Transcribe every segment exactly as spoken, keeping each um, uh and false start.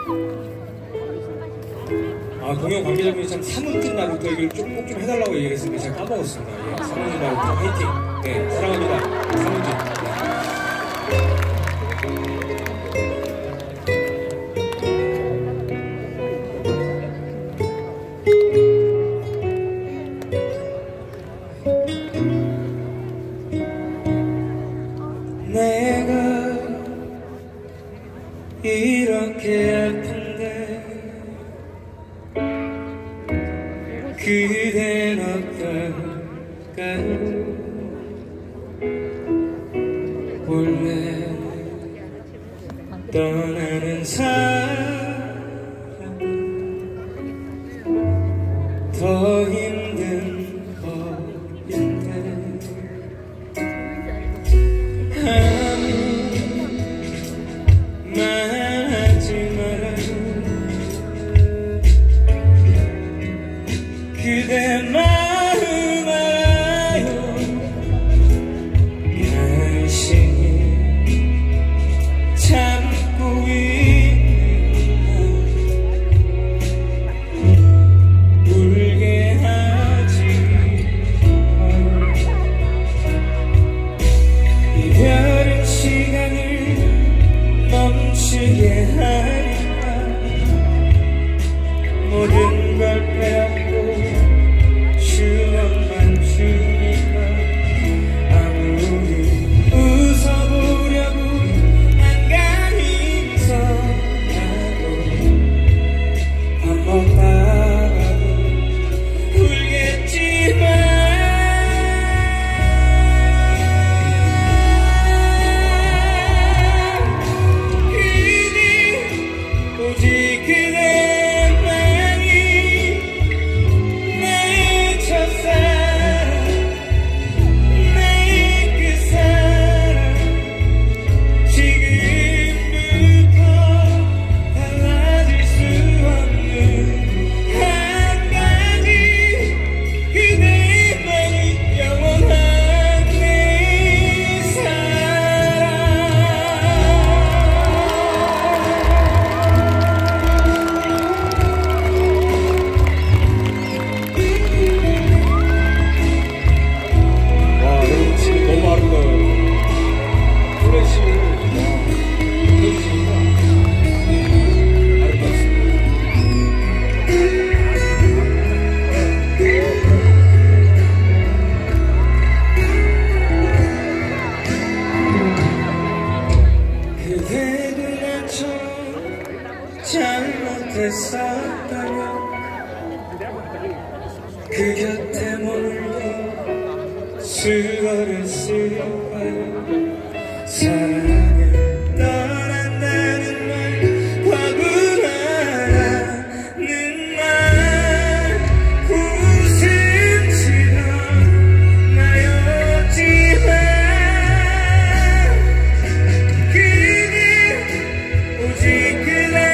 아, 공연 관계자분이 참 사문 끝나부터 이걸 좀 꼭 좀 해달라고 얘기를 했습니다. 제가 까먹었습니다. 예, 사문 끝나부터 화이팅! 네, 사랑합니다. 사문진. 네. 내가 이렇게 아픈데 그댄 어떨까요? 원래 떠나는 사람 더 힘든 법인데 아무 말하지 말아요. 그대 마음 알아요. 당신이 참고 있는 울게 하지 마. 이별은 시간을 멈추게 하니까 모든 걸 빼앗고 추억만 주니까 아무리 웃어보려고 안간히 웃어가도 밥 먹다가도 울겠지만 그대 오직 그대 잘못했었다면 그 곁에 머물러 수고를 쓸 거야. 사랑을 떠난다는 말 과분하다는 말 웃음 치던 나였지만 그대 오직 그대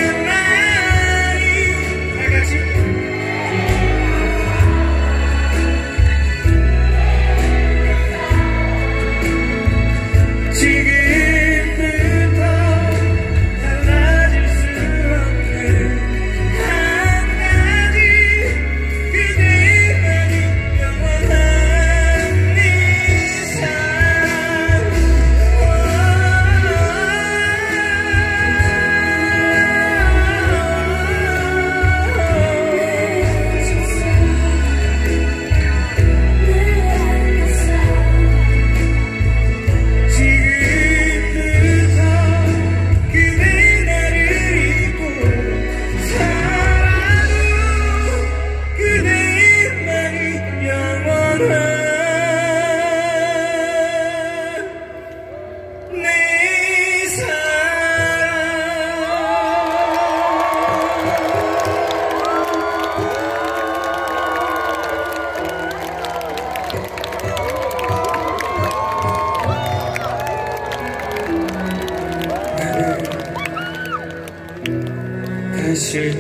다시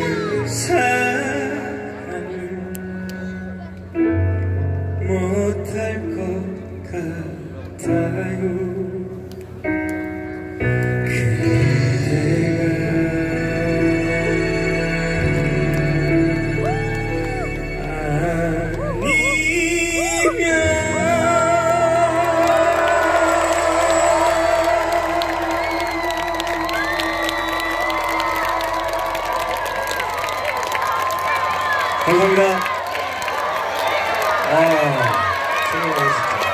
사랑을 못할 것 같아요. 그대가 감사합니다. 아, 최고네요, 진짜.